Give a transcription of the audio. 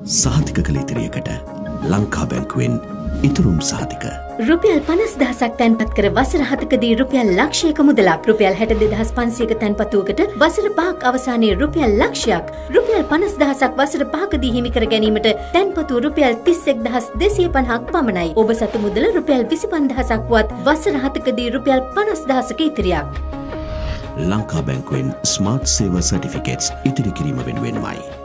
සහතික කළ ඉතිරියකට ලංකා බැංකුවෙන් ඉතුරුම් සහතික. රුපියල් 50,000ක් තැන්පත් කර වසර 7කදී රුපියල් ලක්ෂයක මුදලක් රුපියල් 62,500ක තැන්පතුවකට වසර 5ක් අවසානයේ රුපියල් ලක්ෂයක් රුපියල් 50,000ක් වසර 5කදී හිමි කර ගැනීමට තැන්පතු රුපියල් 31,250ක් පමණයි. ඔබ සතු මුදල රුපියල් 25,000ක් වත් වසර 7කදී රුපියල් 50,000ක ඉතිරියක්. ලංකා බැංකුවෙන් ස්මාර්ට් සේවා සර්ටිෆිකේට්ස් ඉතිරි කිරීම වෙනුවෙන්මයි.